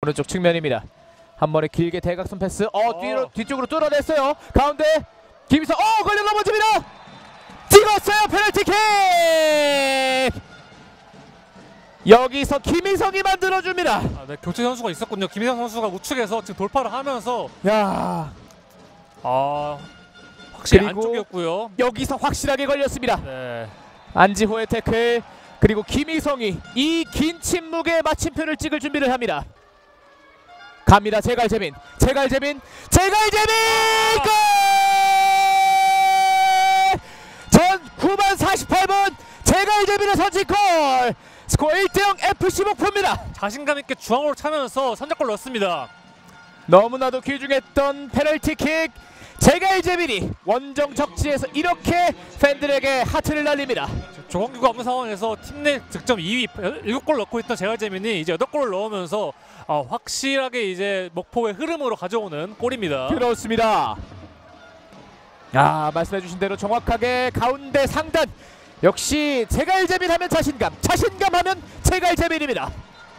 오른쪽 측면입니다. 한 번에 길게 대각선 패스. 뒤쪽으로 뚫어냈어요. 가운데 김희성. 걸려 넘어집니다. 찍었어요. 페널티킥. 여기서 김희성이 만들어줍니다. 네, 교체 선수가 있었군요. 김희성 선수가 우측에서 지금 돌파를 하면서 확실히 안쪽이었고요. 여기서 확실하게 걸렸습니다. 네. 안지호의 태클, 그리고 김희성이 이 긴 침묵에 마침표를 찍을 준비를 합니다. 갑니다. 제갈재민. 골! 전 9만 48분 제갈재민의 선취골. 스코어 1대0 FC 목포입니다. 자신감 있게 중앙으로 차면서 선제골 넣었습니다. 너무나도 귀중했던 페널티킥. 제갈재민이 원정 적지에서 이렇게 팬들에게 하트를 날립니다. 조건규가 없는 상황에서 팀 내 득점 2위 7골 넣고 있던 제갈재민이 이제 8골을 넣으면서 확실하게 이제 목포의 흐름으로 가져오는 골입니다. 그렇습니다. 말씀해주신 대로 정확하게 가운데 상단. 역시 제갈재민 하면 자신감 하면 제갈재민입니다.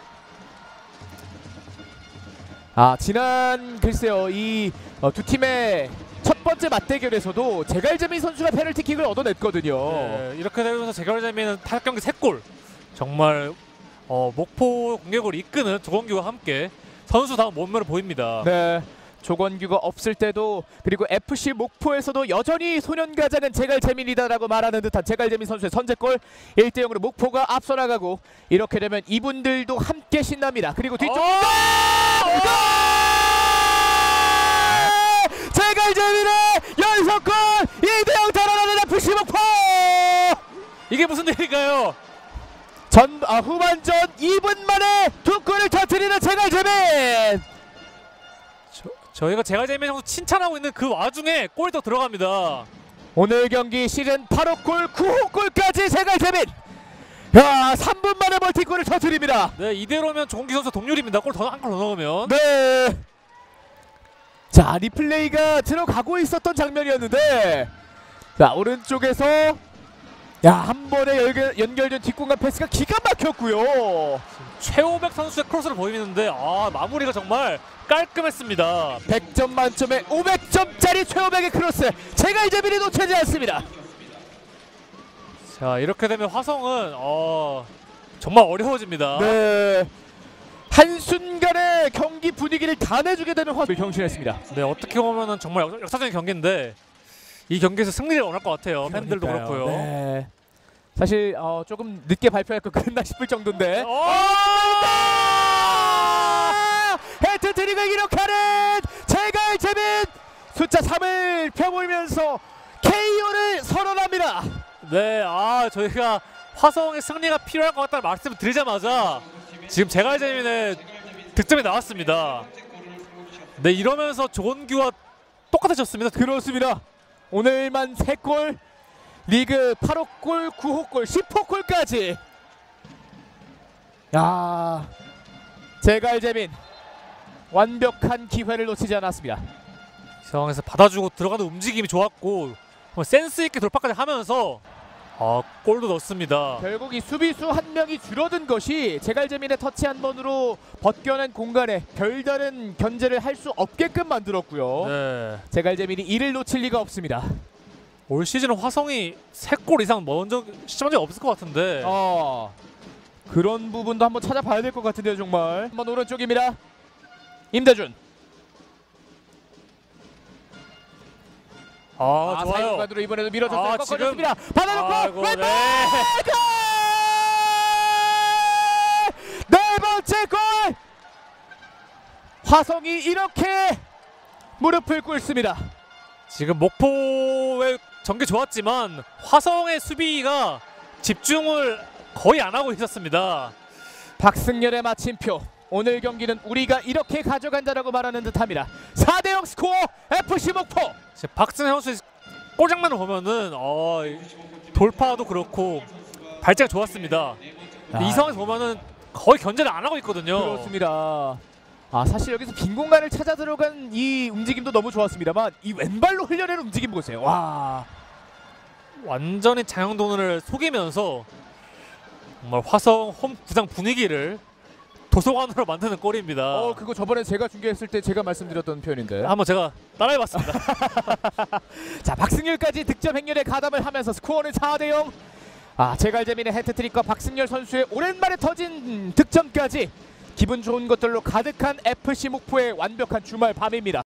지난 글쎄요 이 두 팀의 첫 번째 맞대결에서도 제갈재민 선수가 페널티킥을 얻어냈거든요. 네, 이렇게 되면서 제갈재민은 타격 경기 3골. 정말 목포 공격을 이끄는 조건규와 함께 선수다운 몸매를 보입니다. 네, 조건규가 없을 때도, 그리고 FC 목포에서도 여전히 소년가자는 제갈재민이다라고 말하는 듯한 제갈재민 선수의 선제골. 1대0으로 목포가 앞서 나가고, 이렇게 되면 이분들도 함께 신납니다. 그리고 뒤쪽 제갈재민의 연속골! 2대0 달아나는 FC 목포! 이게 무슨 일인가요? 후반전 2분 만에 2골을 터뜨리는 제갈재민! 저희가 제갈재민 선수 칭찬하고 있는 그 와중에 골도 들어갑니다. 오늘 경기 시즌 8호 골, 9호 골까지 제갈재민! 3분 만에 멀티골을 터뜨립니다. 네, 이대로면 조건규 선수 동률입니다. 한 골 더 넣으면. 네. 자, 리플레이가 들어가고 있었던 장면이었는데, 오른쪽에서 한 번에 연결된 뒷공간 패스가 기가 막혔고요. 최호백 선수의 크로스를 보이는데 마무리가 정말 깔끔했습니다. 100점 만점에 500점짜리 최호백의 크로스, 제갈재민이 놓치지 않습니다. 자, 이렇게 되면 화성은 정말 어려워집니다. 네, 한순간에 경기 분위기를 다 내주게 되는 화성을 경신했습니다. 네, 어떻게 보면은 정말 역사적인 경기인데 이 경기에서 승리를 원할 것 같아요. 팬들도 그렇고요. 네. 사실 조금 늦게 발표할 거 그랬나 싶을 정도인데 해트트릭을 기록하는 제갈재민! 숫자 3을 펴보이면서 KO를 선언합니다. 네, 저희가 화성의 승리가 필요할 것 같다는 말씀을 드리자마자 지금 제갈재민의 득점이 나왔습니다. 네, 이러면서 조건규와 똑같아졌습니다. 그렇습니다. 오늘만 3골, 리그 8호 골, 9호 골, 10호 골까지. 제갈재민 완벽한 기회를 놓치지 않았습니다. 이 상황에서 받아주고 들어가는 움직임이 좋았고 센스 있게 돌파까지 하면서 골도 넣습니다. 결국 이 수비수 한 명이 줄어든 것이 제갈재민의 터치 한 번으로 벗겨낸 공간에 별다른 견제를 할 수 없게끔 만들었고요. 네. 제갈재민이 이를 놓칠 리가 없습니다. 올 시즌은 화성이 3골 이상 먼저 시점이 없을 것 같은데 그런 부분도 한번 찾아봐야 될 것 같은데요. 정말. 한번 오른쪽입니다. 임대준. 좋아요. 사이드로 이번에도 밀어줬어요. 꺾어줬습니다. 지금 받아놓고 왼발! 네. 네 번째 골! 화성이 이렇게 무릎을 꿇습니다. 지금 목포의 전개 좋았지만 화성의 수비가 집중을 거의 안 하고 있었습니다. 박승열의 마침표. 오늘 경기는 우리가 이렇게 가져간다라고 말하는 듯합니다. 4대0 스코어 FC 목포. 박승열 선수의 골 장면을 보면은 돌파도 그렇고 발재가 좋았습니다. 이 상황에서 보면은 거의 견제를 안 하고 있거든요. 그렇습니다. 사실 여기서 빈 공간을 찾아 들어간 이 움직임도 너무 좋았습니다만 이 왼발로 흘려내는 움직임 보세요. 와, 완전히 장영돈을 속이면서 정말 화성 홈 구장 분위기를 도서관으로 만드는 골입니다. 그거 저번에 제가 중계했을 때 제가 말씀드렸던 표현인데. 한번 제가 따라해봤습니다. 자, 박승열까지 득점 행렬에 가담을 하면서 스코어는 4대0. 제갈재민의 해트트릭과 박승열 선수의 오랜만에 터진 득점까지 기분 좋은 것들로 가득한 FC 목포의 완벽한 주말 밤입니다.